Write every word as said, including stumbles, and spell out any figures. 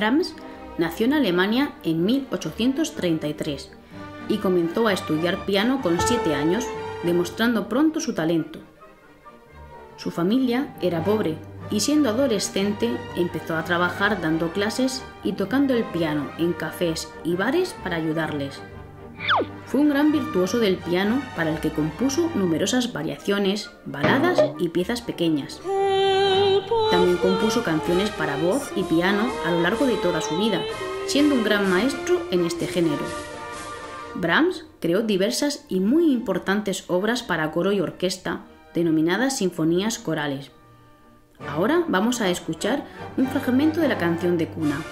Brahms nació en Alemania en mil ochocientos treinta y tres y comenzó a estudiar piano con siete años, demostrando pronto su talento. Su familia era pobre y siendo adolescente empezó a trabajar dando clases y tocando el piano en cafés y bares para ayudarles. Fue un gran virtuoso del piano para el que compuso numerosas variaciones, baladas y piezas pequeñas. También compuso canciones para voz y piano a lo largo de toda su vida, siendo un gran maestro en este género. Brahms creó diversas y muy importantes obras para coro y orquesta, denominadas sinfonías corales. Ahora vamos a escuchar un fragmento de la canción de cuna.